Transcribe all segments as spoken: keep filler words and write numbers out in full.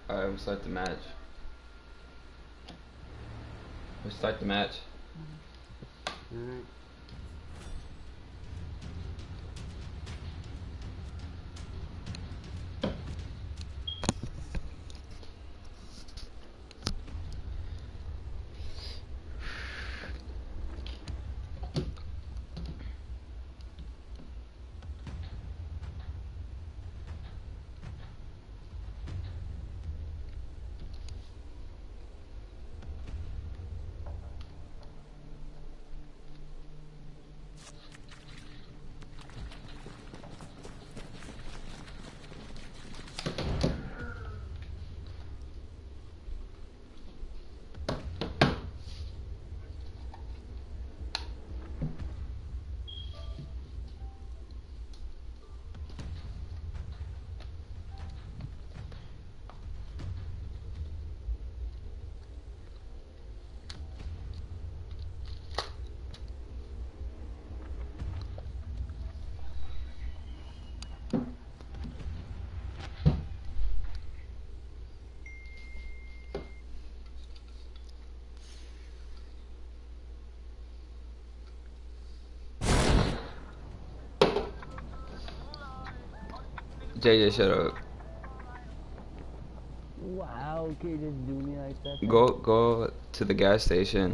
Alright, we'll start the match. We'll start the match. Alright. J J, shut up. Wow, okay, just do me like that. Go, go to the gas station.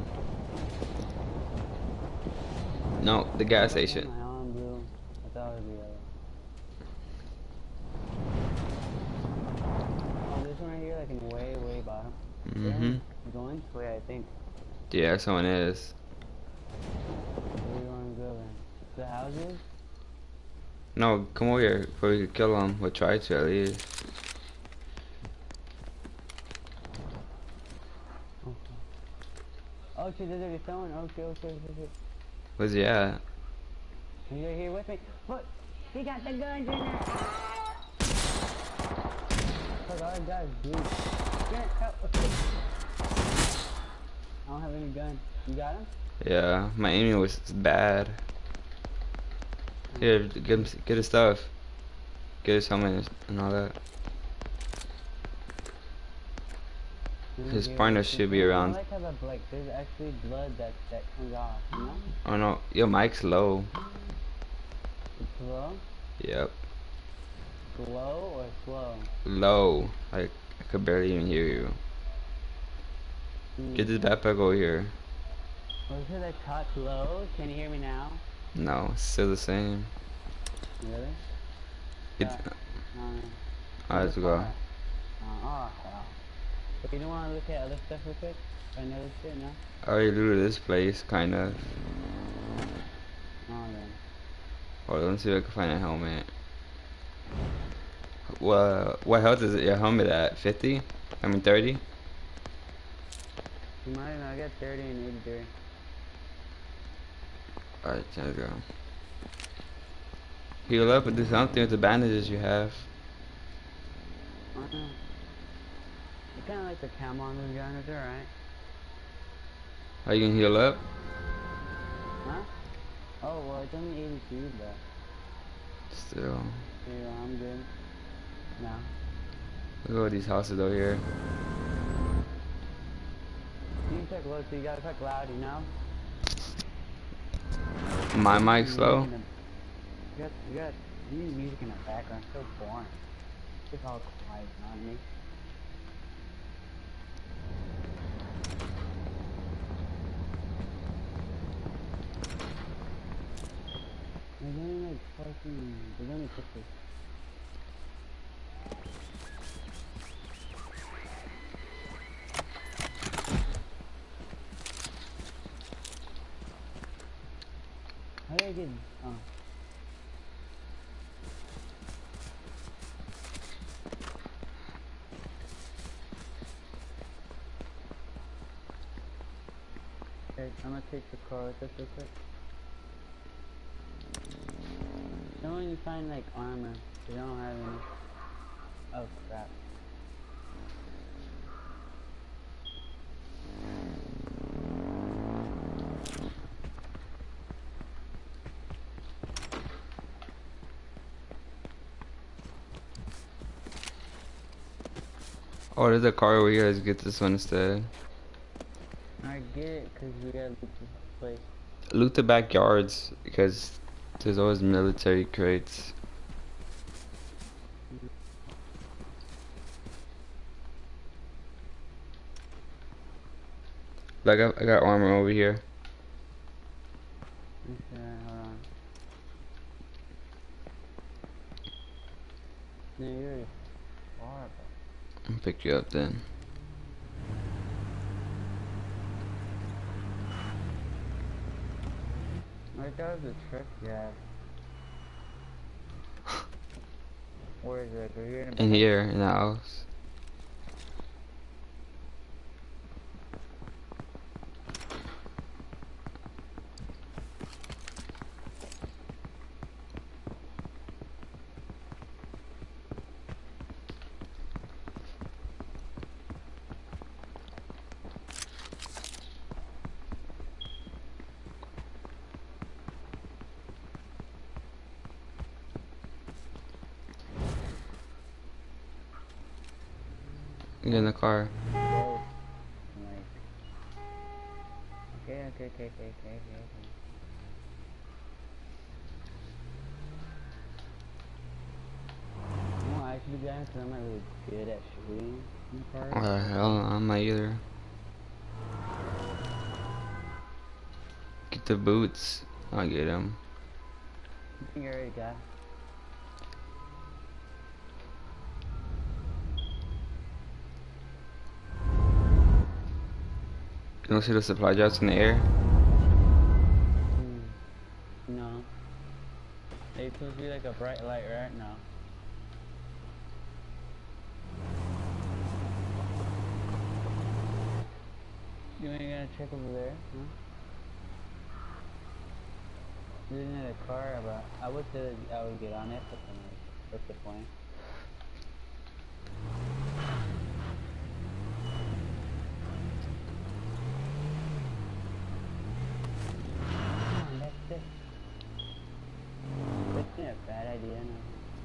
No, the gas station. My arm blue. I thought it was the yellow. Oh, this one right here, like in way, way bottom. Mm-hmm. Going this way, I think. Yeah, someone is. Where do you want to go then? The houses? No, come over here before we could kill him. We'll try to at least. Oh shit, there's already someone. Okay, okay, okay, okay. Where's he at? He's right here with me. Look, he got the guns in there. Fuck, all I got is blue. Get help. I don't have any gun. You got him? Yeah, my aiming was bad. Here, get him, get his stuff. Get his helmet and all that. His partner should be around. I like how the, like, there's actually blood that, that comes off, you know? Oh no, your mic's low. It's slow? Yep. Slow or slow? Low. Like, I could barely even hear you. Mm. Get this backpack over here. Was it I talk low? Can you hear me now? No, it's still the same. Really? It's, Yeah. Um, Alright, let's go. uh, oh, wow. But you don't want to look at other stuff real quick? Find other shit, no? I already looted this place, kind of. Oh, then. Hold on, let's see if I can find a helmet. Well, what health is it, your helmet at? fifty? I mean thirty? You might know, I got thirty and eighty-three. Alright, let's go. Heal up and do something with the bandages you have. Uh -uh. I kinda like the camo on this gun, it's alright. Are you gonna heal up? Huh? Oh, well, it's only eighty-two, but... Still. Yeah, I'm good. No. Look at these houses over here. You can check low, so you gotta check loud, you know? My mic's low? You got, you got, you need music in the background, it's so boring. It's all quiet, not me. There's only like fucking, there's only pictures. How did I get, oh. Okay, I'm gonna take the car with us real quick. Someone you find like armor, they don't have any. Oh crap. Oh, there's a car over here. Let's get this one instead. I get it, cause we gotta loot this place. Loot the backyards because there's always military crates. Like I, I got armor over here. Okay, hold on. No, you're far, bro. I'll pick you up then. Like that was a trick, yeah. Where is it? Are you in, In here, in the house. Get in the car. Whoa. Like. Okay, okay, okay, okay, okay, okay, okay. I'm not actually guys, cause I'm not really good at shooting in the car. Uh, hell, no, I'm not either. Get the boots. I'll get them. I think I already got it. You don't see the supply drops in the air? Hmm. No. It's supposed to be like a bright light right now. You ain't gonna check over there? Huh? Isn't it a car? But I would say that I would get on it, but then like, what's the point? Come on, that's it. That's not a bad idea, no.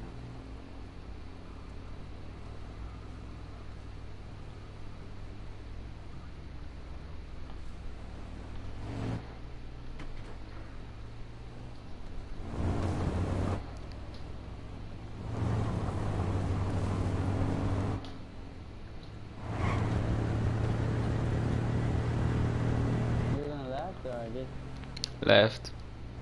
You're gonna left or just Left.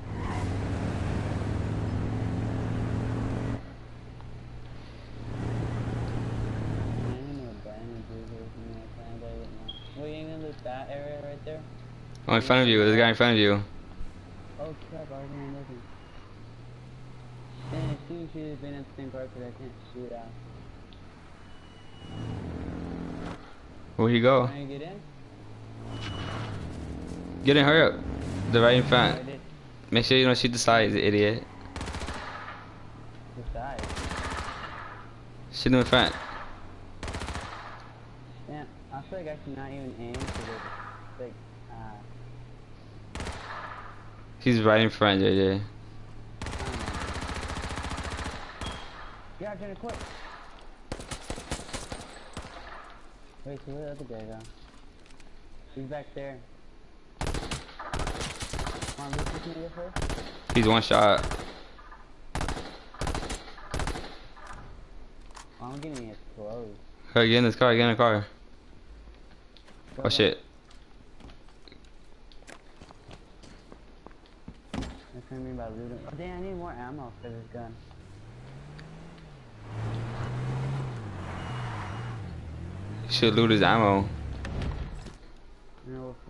Well, you ain't gonna look that area right there? Oh, in front of you. There's a guy in front of you. Oh crap, I was not looking. Dang, she should have been at the same part because I can't shoot out. Where'd he go? Can I get in? Get in, hurry up. They're right in Oh, front. I did. Make sure you don't shoot the sides, idiot. The side. Shoot him in front. Damn, I feel like I should not even aim because it's like, uh, He's right in front, J J. I don't know. Yeah, Jenna, quick! Wait, so where the other guy go? He's back there. Come on, let's just go first. He's one shot. Oh, I'm getting it close. Hurry, get in this car, get in the car. Go, Oh go. shit. That's what I mean by looting. Oh, damn, I need more ammo for this gun. You should loot his ammo. No.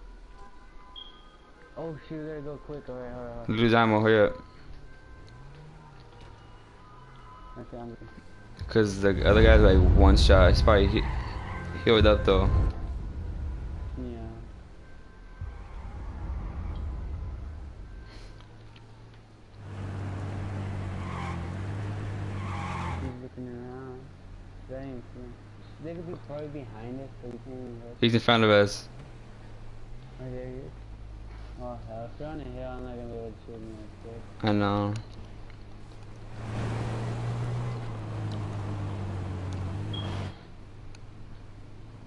Oh shoot, we gotta go quick. Alright, alright, alright. Loot his ammo, hurry up. Okay, I'm good. Cause the other guy's like one shot. He's probably he healed up though. Yeah. He's looking around. That ain't cool. They could be probably behind us, so we can't even look. He's in front of us. Oh, there he is. Oh hell, if you're on a hill, I'm not gonna be able to shoot him like quick. I know.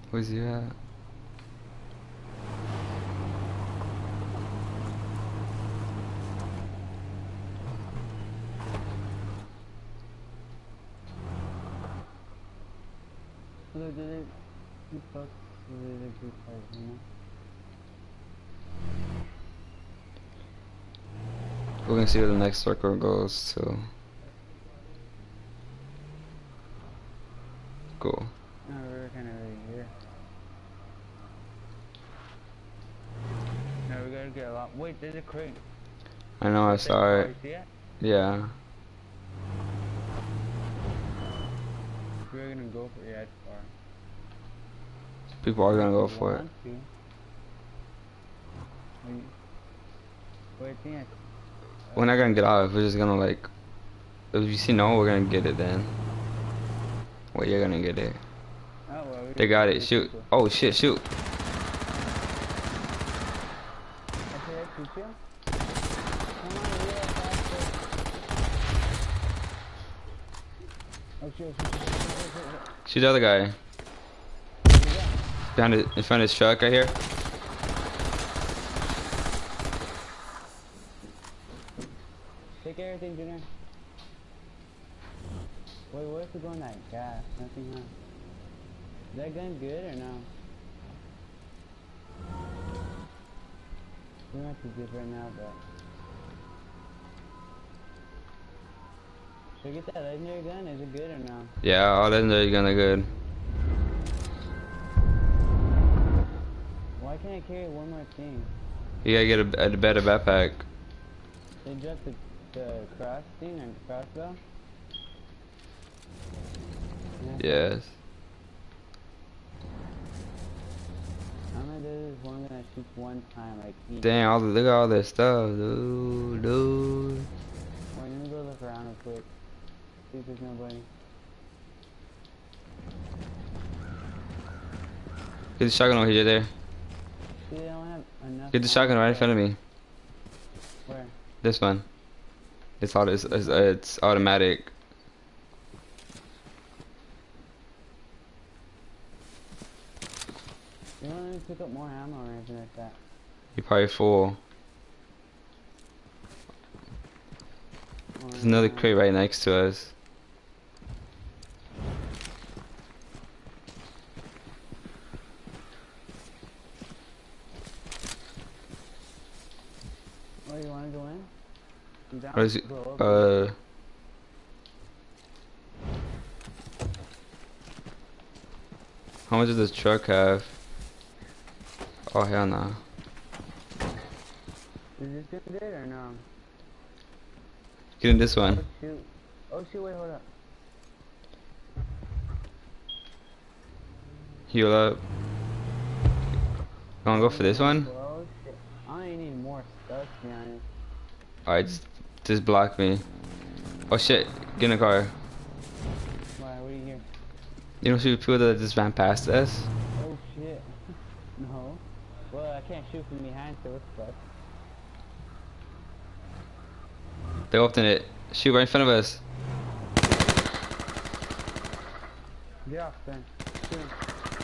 Where's he at? Look, did it? You fuck. Did it group fight, you know? We're gonna see where the next circle goes to. Cool. No, we're kind of right here. No, we gotta get a lot. Wait, there's a crate. I know, I That saw car, it. you see it? Yeah. We're gonna go for yeah, it's far. People are gonna go If you for it. want to. Wait, wait, I think I, We're not gonna get out. We're just gonna like. If you see no, we're gonna get it then. Well, you're gonna get it. oh, well, we They got it. Shoot. Oh shit! Shoot. Okay, shoot you. Come on, real faster. Oh, shoot, shoot, shoot, shoot, shoot, shoot. Shoot the other guy. Behind it, in front of his truck right here. Take everything, Junior. Wait, where's it going that gas? Nothing, huh? Is that gun good or no? We might be good right now, but... Should I get that legendary gun? Is it good or no? Yeah, all legendary gun are good. Why can't I carry one more thing? You gotta get a, a better backpack. They dropped the, the cross thing and crossbow? Yeah. Yes. How many does this one gonna shoot one time, like each? Dang, all the, look at all this stuff, dude, dude. Wait, let me go look around real quick. See if there's nobody. Get the shotgun over here, there. See, I don't have enough. Get the shotgun right in front of me. Where? This one. It's all it's, it's, it's automatic. You don't let me pick up more ammo or anything like that. You're probably full. There's another crate right next to us. Oh, you wanna go in? You down? What is it? Go over. Uh. How much does this truck have? Oh hell no. Is this good or no? Get in this Oh one. shoot. Oh shoot, wait, hold up. Heal up. You wanna go for this one? Oh shit. I ain't need more stuff to be honest. Alright, just, just block me. Oh shit, get in the car. Why, what do you hear? You don't shoot people that just ran past us? Oh shit. No. Well, I can't shoot from behind, so what's the fuck? They opened it. Shoot right in front of us. Get off then. Shoot him.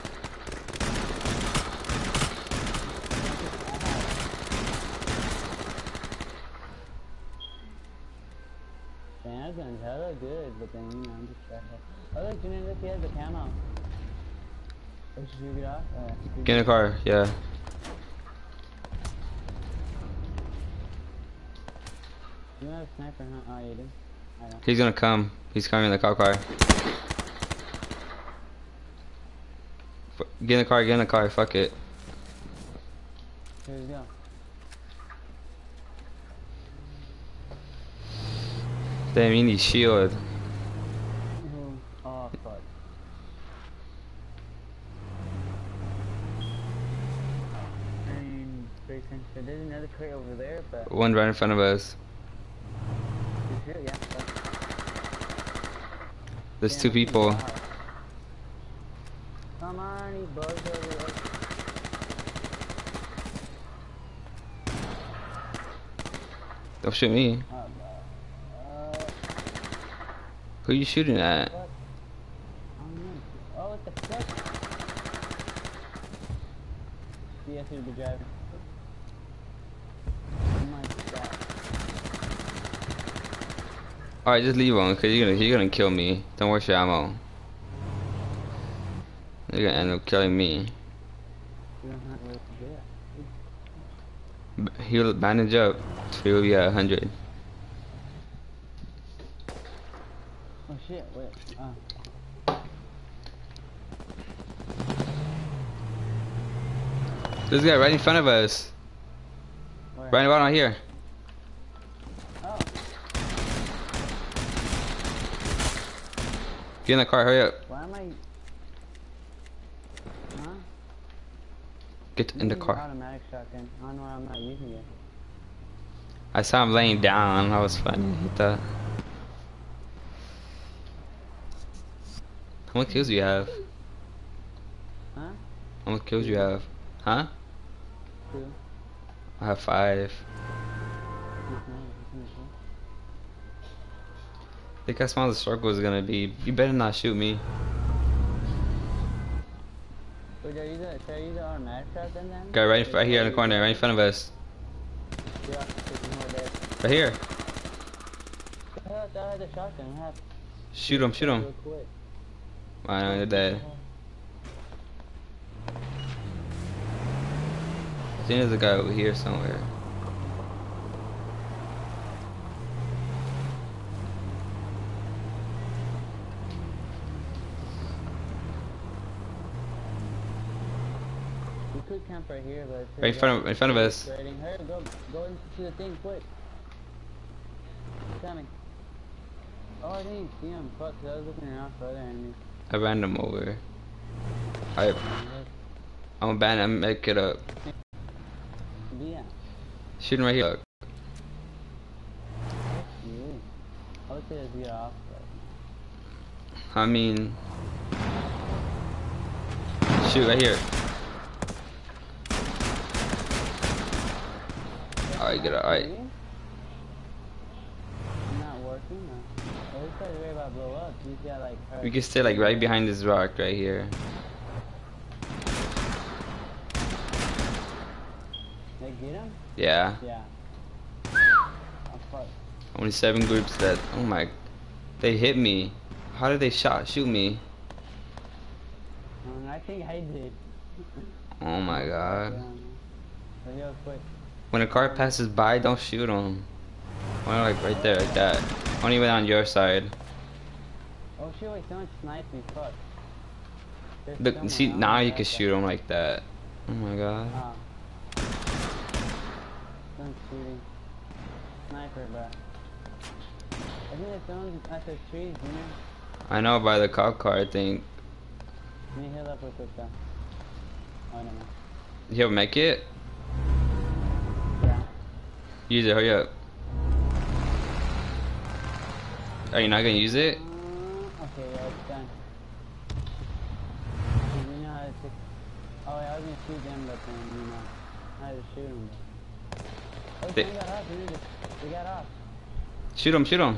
Man, that gun's hella good, but then, you know, I'm just trying to... Oh, look, Junior, look, he has the camo. Oh, should you get off? Alright. Get in the car, yeah. You don't have a sniper, huh? Oh, you do? I don't. He's gonna come. He's coming in the cop car. F get in the car, get in the car, fuck it. Here we go. Damn, you need shield. Mhm. Oh, fuck. I mean, very sensitive. There's another crate over there, but... One right in front of us. You shoot, yeah. Fuck. There's Damn, two I think people. wow. Come on, these bugs over there. Don't shoot me. Oh, uh, Who you shooting at? fuck. I don't know. Oh, what the fuck? see, I see the driver. Oh my god. Alright, just leave him, cause you're gonna you're gonna kill me. Don't waste your ammo. You're gonna end up killing me. You don't have to do that. B- He'll bandage up. So he'll be at one hundred. Oh shit, wait. Uh. This guy right in front of us. Where? Right about right here. Oh. Get in the car, hurry up. Why am I... Huh? Get in the I'm using car. Automatic shotgun. I don't know why I'm not using it. I saw him laying down. That was funny. He thought. How many kills do you have? Huh? How many kills do you have? Huh? Two. I have five. I think I saw the circle is gonna be. You better not shoot me. Wait, are you the, should I use the automatic shotgun then? Guy right, right here in the corner, right in front of us. Yeah, there's more there. Right here. I thought I had the shotgun. I have Shoot him, shoot him. real quick. I know you're dead. I think there's a guy over here somewhere. We could camp right here, but it's Right in front of, in front of us. Hurry, go, go into the thing, quick. He's coming. Oh, I didn't see him. Fuck, 'cause I was looking around for other enemies. I ran him over. I, I'm a ban him, make it up. Yeah. Shoot him right here. Look. You. I would say let's get off, but... I mean, shoot right here. Alright, get it, alright. Not working, no. Oh, this guy's ready about to blow up. He's got like... We can stay like right behind this rock right here. They get him? Yeah. Yeah. Oh, fuck. Only seven groups that. Oh my. They hit me. How did they shot shoot me? Um, I think I did. Oh my god. Let's go quick. When a car passes by, don't shoot them. Only like right there, like that. Only went on your side. Oh shit, wait, someone sniped me, fuck. There's Look, someone see, on now the you can outside. shoot them like that. Oh my god. Ah. Someone's shooting. Sniper, bro. I think there's someone at the trees, you know? I know by the cop car, I think. Let me heal up real quick, though. Oh, no, no. You have a med kit? Yeah. Use it, hurry up. Are you not gonna use it? Uh, okay, yeah, it's done. You know how to take... Oh, yeah, I was gonna shoot them, but then, you know, I had to shoot them. Oh, They- someone got off, dude. They got off. Shoot him, shoot him.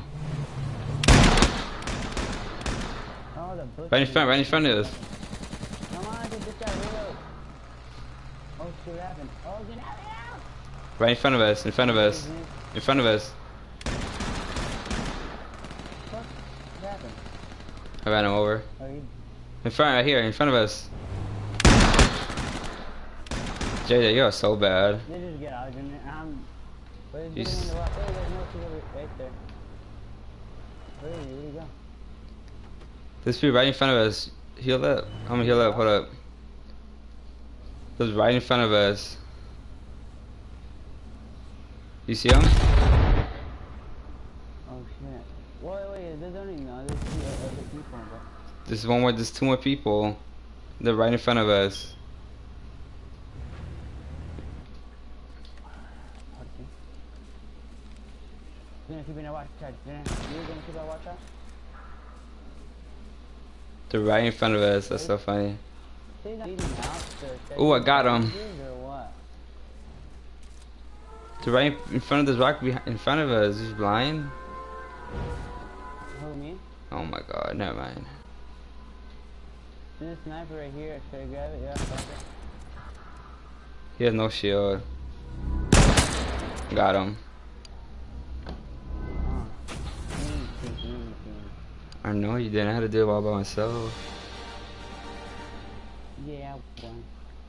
Oh, the bush. Right in front, right in front of us. Come on, get this guy reload. Oh, shit, what happened? Oh, get out, get out! Right in front of us, in front of us. In front of us. Fuck, what happened? I ran him over. Oh, you... In front, right here, in front of us. J J, you're so bad. They just get out, and I'm... Where's the You one s- on the rock? Oh, there's no people right there. Where are you? Where'd you go? This dude right in front of us. Heal up. I'm gonna heal up, hold up. This right in front of us. You see him? Oh, shit. Wait, wait, there's only... No, there's two other people, bro. There's one more, there's two more people. They're right in front of us. Okay. You're gonna keep in a watch out. You're gonna keep a watch out? They're right in front of us. That's so funny. They're not eating out the- Ooh, I got him. Or what? They're right in front of this rock behind, in front of us. He's blind. Who, me? Oh my god, never mind. There's a sniper right here. Should I grab it? Yeah, fuck it. He has no shield. Got him. Oh. Mm, mm, mm, mm. I know you didn't have to do it all by myself. Yeah, one.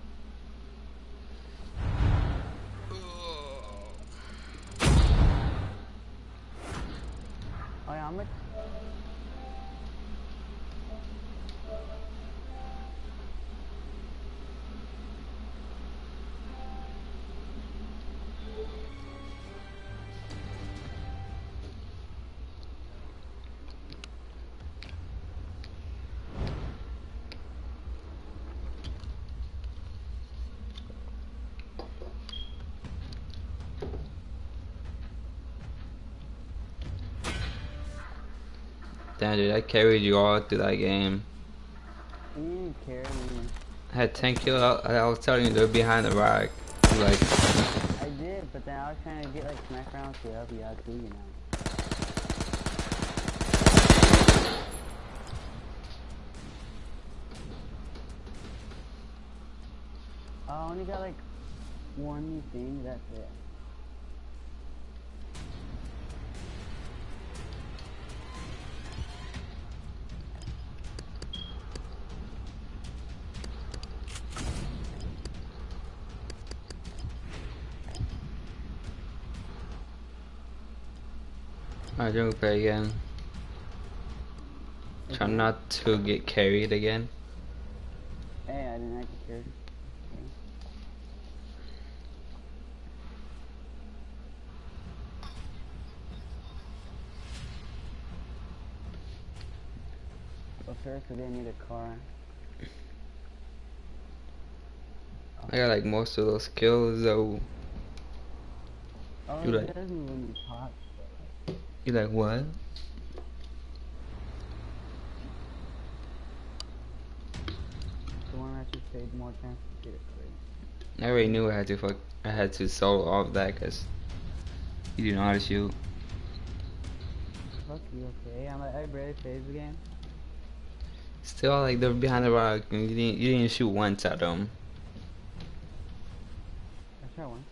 Oh yeah, I'm like. Damn, dude, I carried you all through that game. You didn't carry me. I had ten kills. I, I was telling you they're behind the rock. You like, I did, but then I was trying to get like smack rounds to help you out too, you know. I only got like one new thing, that's it. I don't play again. Try Okay. not to get carried again. Hey, I didn't like the carry. Okay. Well, first we didn't need a car. I got like most of those kills though. Oh, You it like, doesn't when you pop. you like what? The one that just saved more chance to get it free. I already knew I had to fuck. I had to solo off that because you didn't know how to shoot. Fuck you, okay? I'm like, I barely saved the game. Still, like they're behind the rock, and you didn't you didn't shoot once at them. I try one.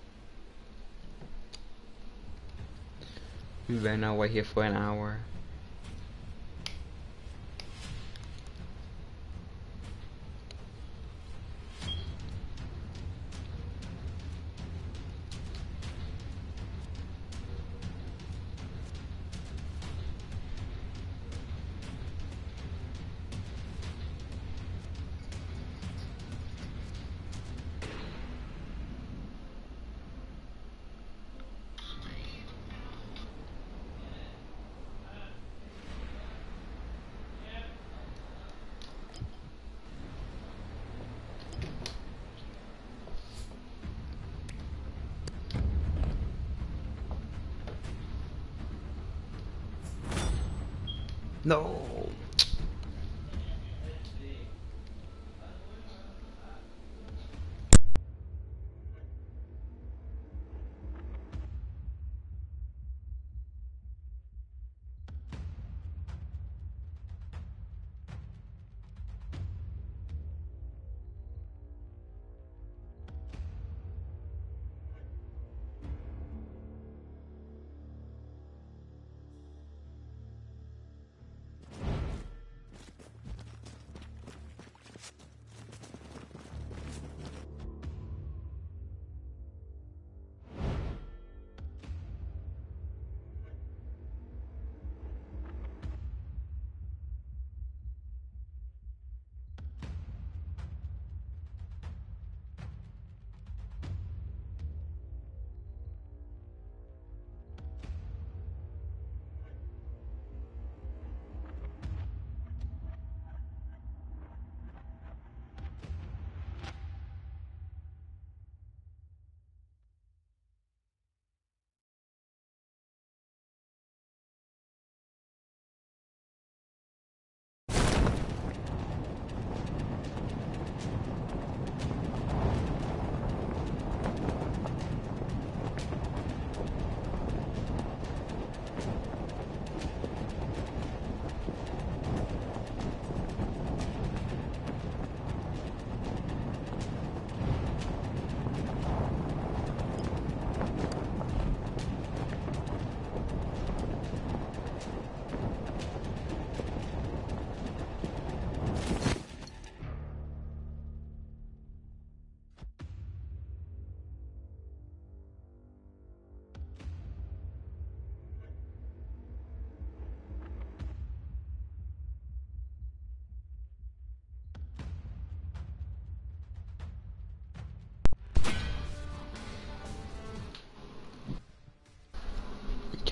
We ran away here for an hour. No.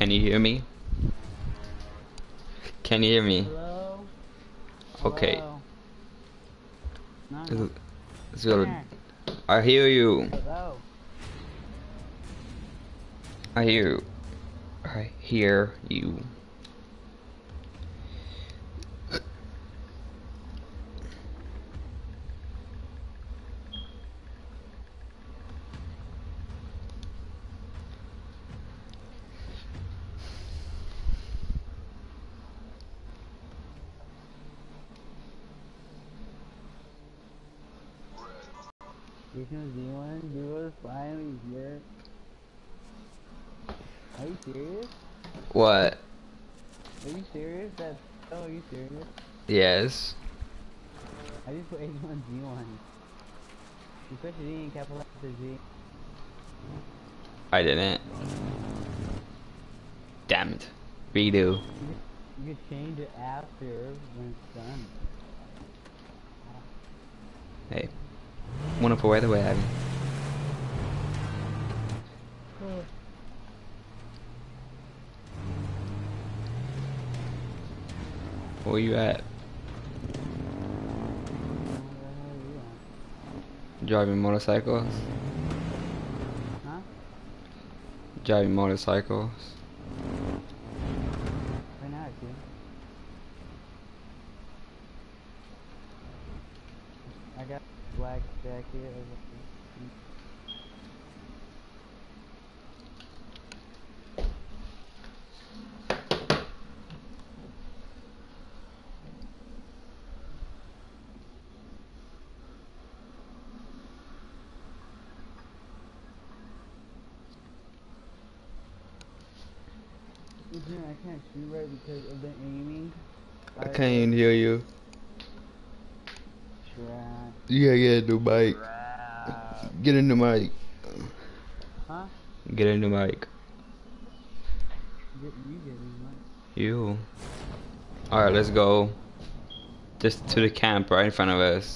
Can you hear me? Can you hear me? Hello? Okay. Hello? No, It's, no. it's Come good. here. I hear you. Hello? I hear you. I hear you. You can see one dude finally here. Are you serious? What? Are you serious? That's oh, are you serious? Yes. I just put H one Z one. You push Z and capitalize the Z. I didn't. Damn it. Redo. You can, you can change it after when it's done. Hey. Wonderful weather we're having. Where you at? Driving motorcycles? Huh? Driving motorcycles? Right now I see. I got black jacket. I can't shoot right because of the aiming. I can't even hear you. Trap. Yeah, get in the mic. Trap. Get in the mic. Huh? Get in the mic. Get, you get in what? You. Alright, let's go. Just to the camp right in front of us.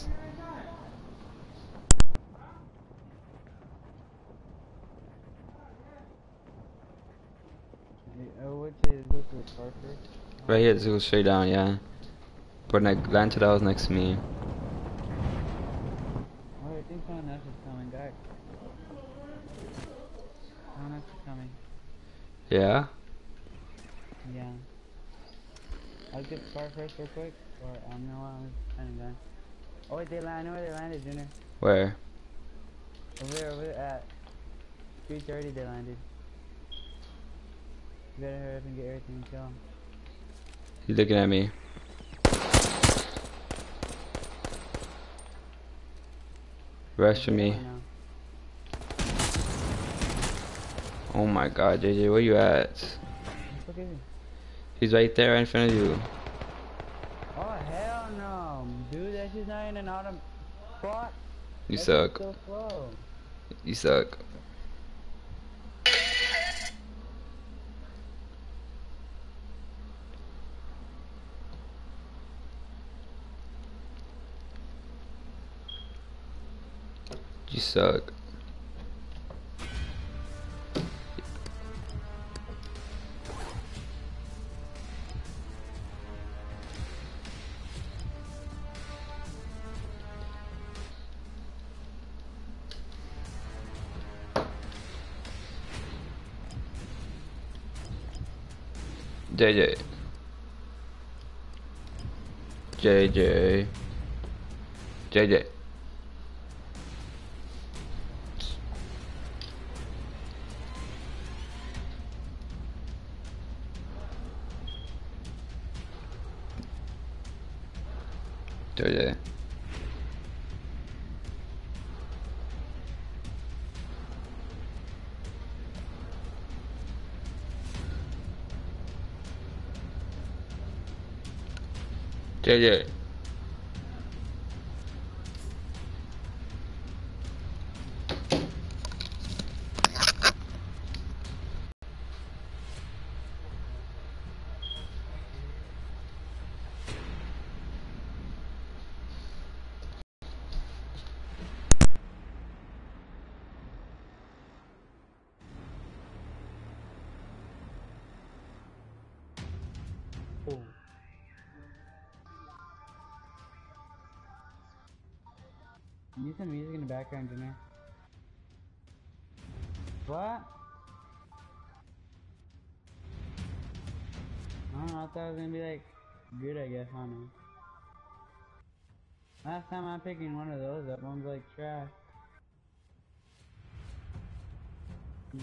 Oh, which is this is Parker? Right here, just go straight down, yeah. But like, land to that was next to me. Oh, I think someone else is coming, guys. Someone else is coming. Yeah? Yeah. I'll get Scar first real quick, or um, no, I'm just kind of done. Oh wait, they landed. I know where they landed, Junior. Where? Over there, over there at three thirty. They landed. You better hurry up and get everything and kill them. He's looking at me. Rest for me. Oh my god, J J, where you at? Look at me. He's right there in front of you. Oh hell no, dude! That's just not in an autumn spot. You That's suck. so slow. You suck. You suck. J J. J J. J J. J J. J J. Oh. You need some music in the background, Jimmy. What? I don't know, I thought it was gonna be like good, I guess, I don't know. Last time I'm picking one of those up, one's like trash. Hmm.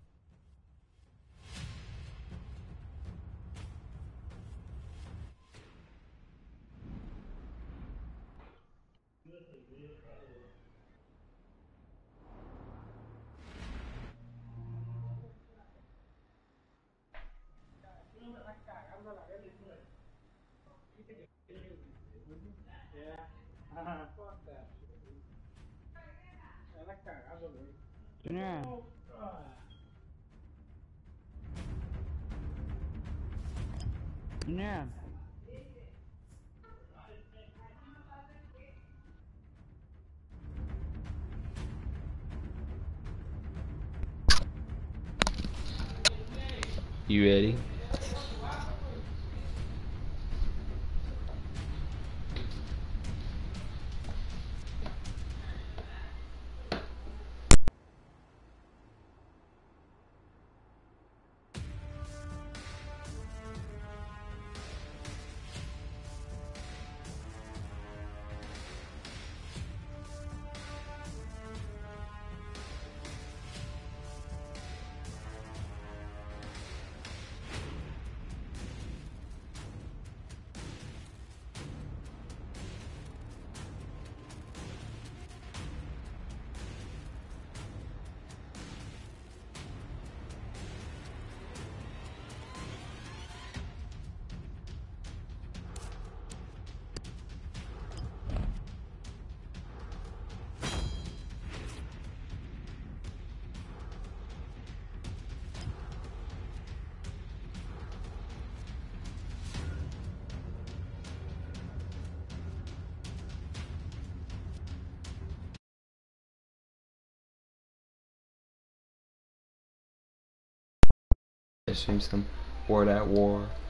Junior. Junior. You ready? Stream some War at War.